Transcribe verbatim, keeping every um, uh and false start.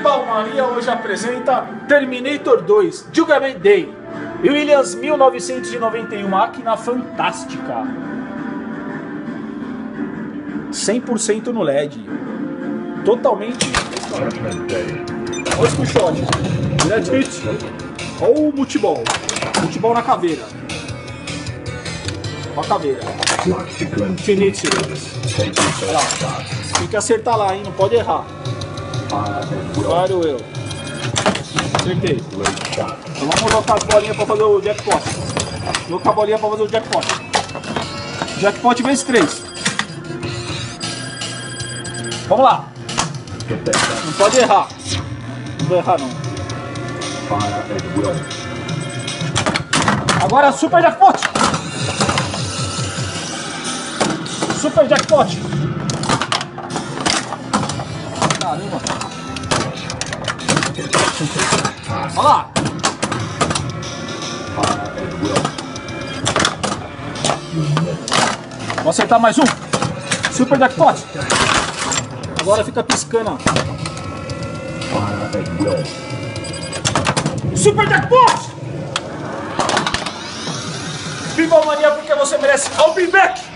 Pinball Mania hoje apresenta Terminator dois, Judgment Day. Williams mil novecentos e noventa e um, máquina fantástica. cem por cento no L E D. Totalmente. Olha os puxotes. Red Hit. Olha o multiball. Multiball na caveira. Olha a caveira. Infinity. Olha lá. Tem que acertar lá, hein? Não pode errar. Claro, eu. Acertei. Então vamos colocar as bolinhas para fazer o jackpot. Vou colocar a bolinha para fazer o jackpot. Jackpot vezes três. Vamos lá. Não pode errar. Não vou errar não. Agora super jackpot. Super jackpot. Caramba. Olha lá. Vou acertar mais um. Super jackpot. Agora fica piscando. Super jackpot. Pinball Mania, porque você merece. I'll be back.